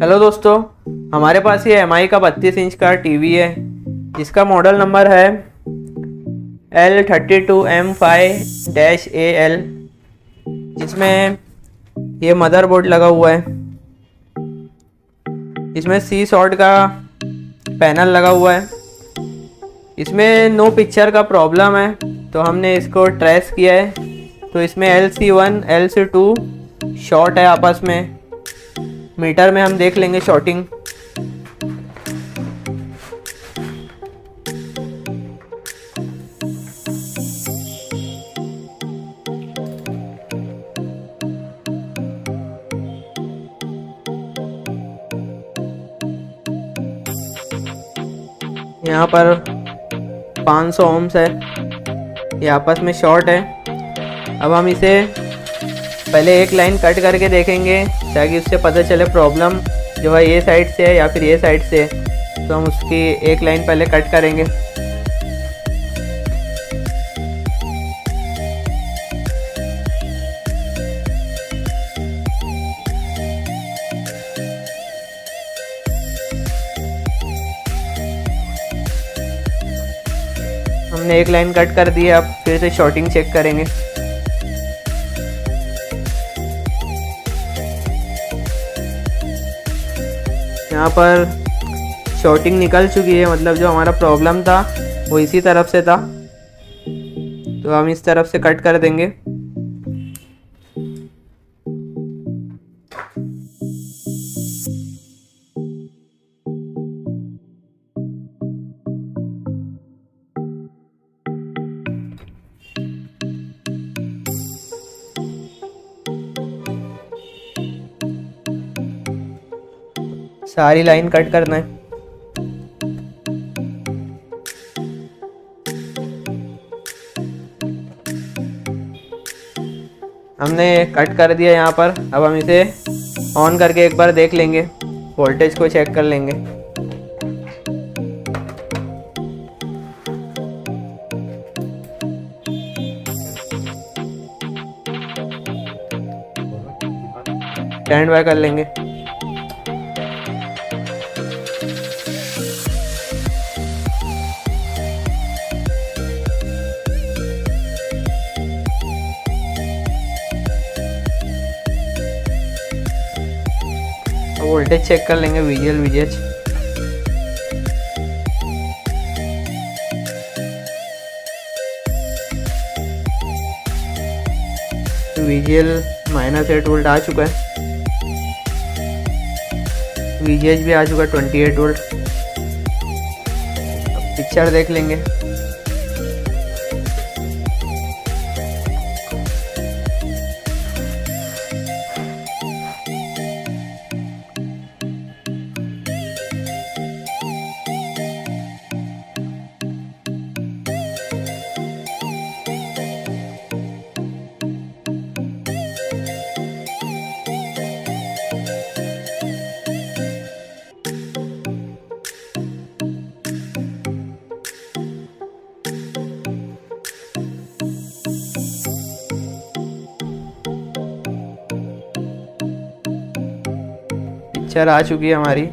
Hello दोस्तों, हमारे पास ये एम आई का 32 इंच का टीवी है जिसका मॉडल नंबर है L32M5-AL। इसमें ये मदरबोर्ड लगा हुआ है। इसमें सी शॉर्ट का पैनल लगा हुआ है। इसमें नो पिक्चर का प्रॉब्लम है, तो हमने इसको ट्रेस किया है। तो इसमें LC1 LC2 शॉर्ट है आपस में। मीटर में हम देख लेंगे शॉर्टिंग। यहाँ पर 500 ohms है, ये आपस में शॉर्ट है। अब हम इसे पहले एक लाइन कट करके देखेंगे ताकि उससे पता चले प्रॉब्लम जो है ये साइड से है या फिर ये साइड से है। तो हम उसकी एक लाइन पहले कट करेंगे। हमने एक लाइन कट कर दी है, अब फिर से शॉर्टिंग चेक करेंगे। यहाँ पर शॉर्टिंग निकल चुकी है, मतलब जो हमारा प्रॉब्लम था वो इसी तरफ से था, तो हम इस तरफ से कट कर देंगे। सारी लाइन कट करना है। हमने कट कर दिया यहाँ पर। अब हम इसे ऑन करके एक बार देख लेंगे, वोल्टेज को चेक कर लेंगे। स्टैंड बाय कर लेंगे। वोल्टेज चेक कर लेंगे, VGL -8 वोल्ट आ चुका है। VGH भी आ चुका है 28 वोल्ट। अब पिक्चर देख लेंगे। पिक्चर आ चुकी है हमारी।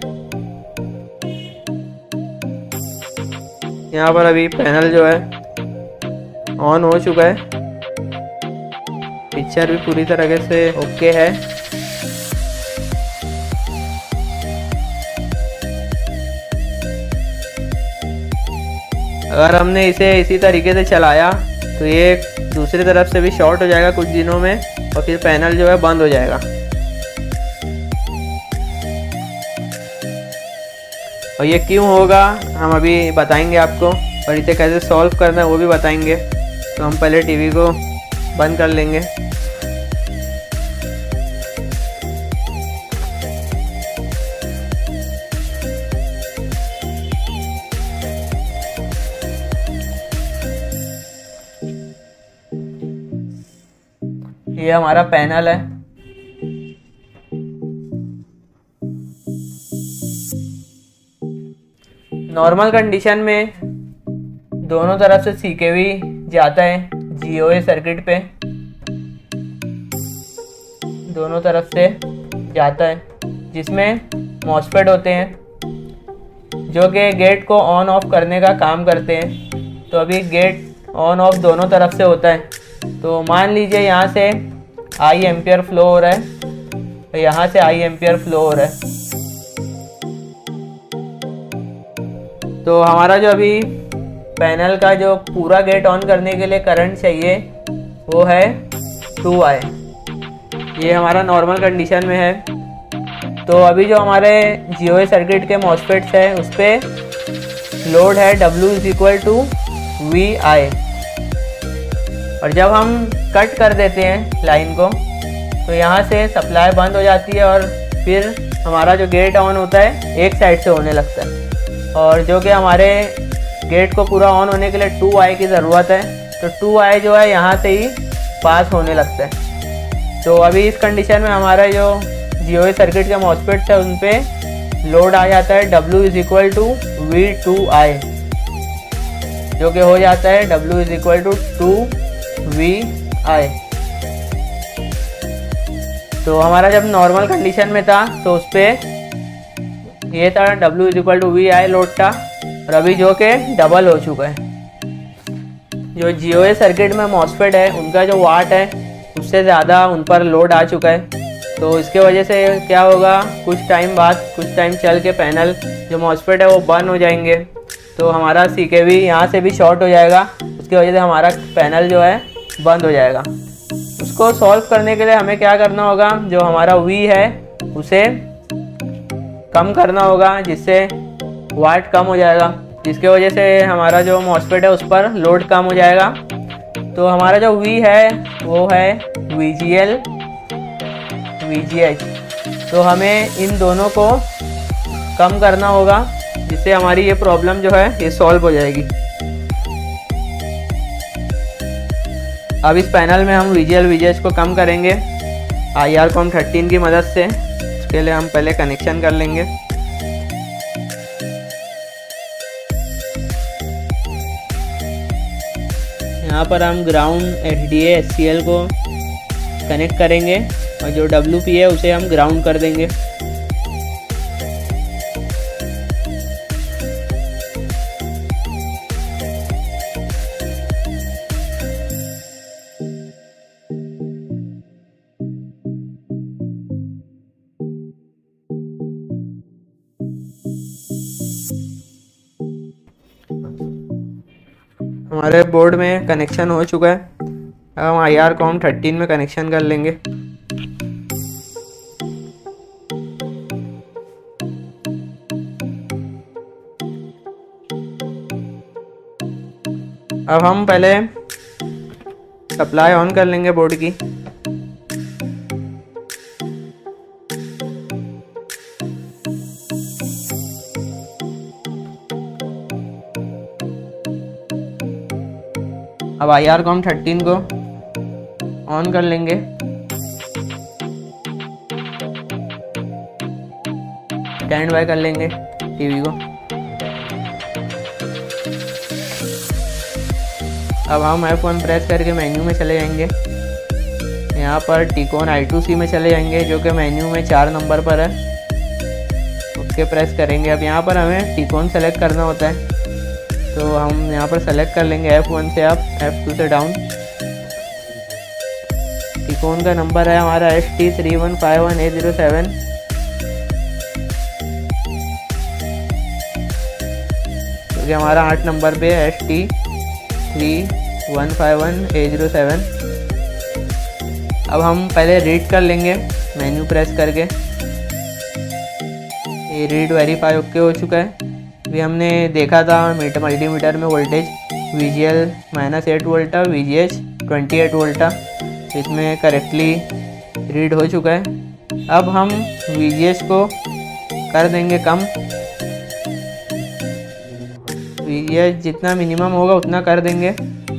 यहाँ पर अभी पैनल जो है ऑन हो चुका है। पिक्चर भी पूरी तरीके से ओके है। अगर हमने इसे इसी तरीके से चलाया तो ये दूसरी तरफ से भी शॉर्ट हो जाएगा कुछ दिनों में, और फिर पैनल जो है बंद हो जाएगा। और ये क्यों होगा हम अभी बताएंगे आपको, और इसे कैसे सॉल्व करना है वो भी बताएंगे। तो हम पहले टीवी को बंद कर लेंगे। ये हमारा पैनल है। नॉर्मल कंडीशन में दोनों तरफ से CKV जाता है GOA सर्किट पे, दोनों तरफ से जाता है। जिसमें मॉसफेट होते हैं जो कि गेट को ऑन ऑफ करने का काम करते हैं। तो अभी गेट ऑन ऑफ दोनों तरफ से होता है। तो मान लीजिए यहाँ से आई एम्पियर फ्लो हो रहा है, तो यहाँ से आई एम्पियर फ्लो हो रहा है। तो हमारा जो अभी पैनल का जो पूरा गेट ऑन करने के लिए करंट चाहिए वो है 2I। ये हमारा नॉर्मल कंडीशन में है। तो अभी जो हमारे GOA सर्किट के मॉसफेट्स है उस पर लोड है W = VI। और जब हम कट कर देते हैं लाइन को तो यहाँ से सप्लाई बंद हो जाती है और फिर हमारा जो गेट ऑन होता है एक साइड से होने लगता है। और जो कि हमारे गेट को पूरा ऑन होने के लिए 2I की ज़रूरत है, तो 2I जो है यहाँ से ही पास होने लगता है। तो अभी इस कंडीशन में हमारा जो GOA सर्किट के मॉसफेट्स है उन पे लोड आ जाता है W = V2I, जो कि हो जाता है W = 2VI। तो हमारा जब नॉर्मल कंडीशन में था तो उस पर ये था W = VI लोड था, और अभी जो कि डबल हो चुका है। जो GOA सर्किट में मॉसफेट है उनका जो वाट है उससे ज़्यादा उन पर लोड आ चुका है। तो इसके वजह से क्या होगा, कुछ टाइम बाद, कुछ टाइम चल के पैनल जो मॉसफेट है वो बर्न हो जाएंगे। तो हमारा CKV यहाँ से भी शॉर्ट हो जाएगा, उसकी वजह से हमारा पैनल जो है बंद हो जाएगा। उसको सॉल्व करने के लिए हमें क्या करना होगा, जो हमारा V है उसे कम करना होगा, जिससे वाट कम हो जाएगा, जिसके वजह से हमारा जो मॉसफेट है उस पर लोड कम हो जाएगा। तो हमारा जो V है वो है VGL VGH। तो हमें इन दोनों को कम करना होगा, जिससे हमारी ये प्रॉब्लम जो है ये सॉल्व हो जाएगी। अब इस पैनल में हम VGL VGH को कम करेंगे IR-13 की मदद से। इसके लिए हम पहले कनेक्शन कर लेंगे। यहाँ पर हम ग्राउंड HDA HCL को कनेक्ट करेंगे और जो WP है उसे हम ग्राउंड कर देंगे। हमारे बोर्ड में कनेक्शन हो चुका है। अब हम IR-13 में कनेक्शन कर लेंगे। अब हम पहले सप्लाई ऑन कर लेंगे बोर्ड की। अब IR-13 को ऑन कर लेंगे। स्टैंड बाय कर लेंगे टीवी को। अब हम F1 प्रेस करके मेन्यू में चले जाएंगे। यहाँ पर टिकोन I2C में चले जाएंगे, जो कि मेन्यू में 4 नंबर पर है। ओके प्रेस करेंगे। अब यहाँ पर हमें टिकोन सेलेक्ट करना होता है, तो हम यहाँ पर सेलेक्ट कर लेंगे F1 से अप, F2 से डाउन। टिकोन का नंबर है हमारा ST3151A07। क्योंकि हमारा 8 नंबर पे ST3151A07। अब हम पहले रीड कर लेंगे मेन्यू प्रेस करके। ये रीड वेरीफाई ओके हो चुका है। अभी हमने देखा था मल्टीमीटर में वोल्टेज VGL -8 वोल्ट था, VGH 28 वोल्ट था। इसमें करेक्टली रीड हो चुका है। अब हम VGH को कर देंगे कम। VGH जितना मिनिमम होगा उतना कर देंगे।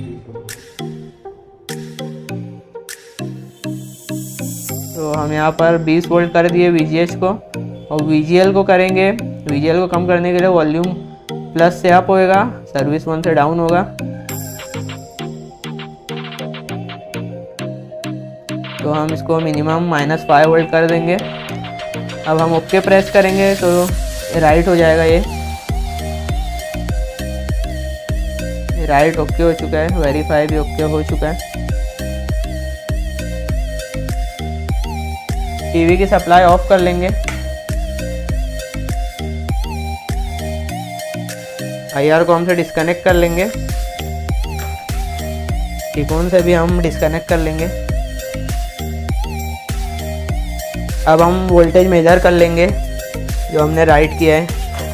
तो हम यहाँ पर 20 वोल्ट कर दिए VGH को, और VGL को करेंगे। VGL को कम करने के लिए वॉल्यूम प्लस से अप होएगा, सर्विस 1 से डाउन होगा। तो हम इसको मिनिमम -5 वोल्ट कर देंगे। अब हम ओके प्रेस करेंगे तो राइट हो जाएगा। ये राइट ओके हो चुका है, वेरीफाई भी ओके हो चुका है। टीवी की सप्लाई ऑफ कर लेंगे। IR को हमसे डिस्कनेक्ट कर लेंगे। टिकोन से भी हम डिस्कनेक्ट कर लेंगे। अब हम वोल्टेज मेजर कर लेंगे जो हमने राइट किया है।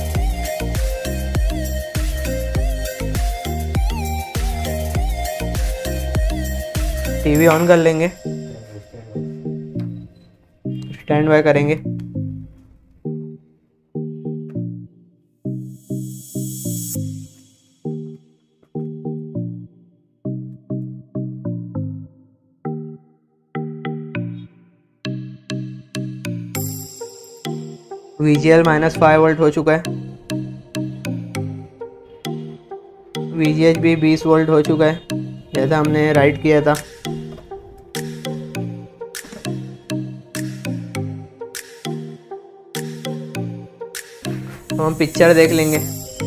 टीवी ऑन कर लेंगे, स्टैंड बाय करेंगे। VGL -5 वोल्ट हो चुका है। VGH भी 20 वोल्ट हो चुका है जैसा हमने राइट किया था। तो हम पिक्चर देख लेंगे।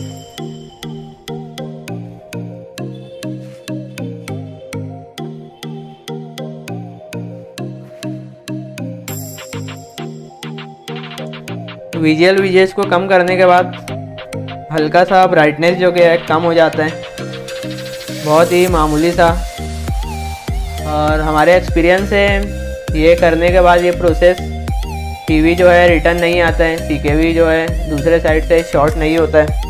VGH को कम करने के बाद हल्का सा ब्राइटनेस जो कि है कम हो जाता है, बहुत ही मामूली सा। और हमारे एक्सपीरियंस से ये करने के बाद ये प्रोसेस टीवी जो है रिटर्न नहीं आता है, CKV जो है दूसरे साइड से शॉर्ट नहीं होता है।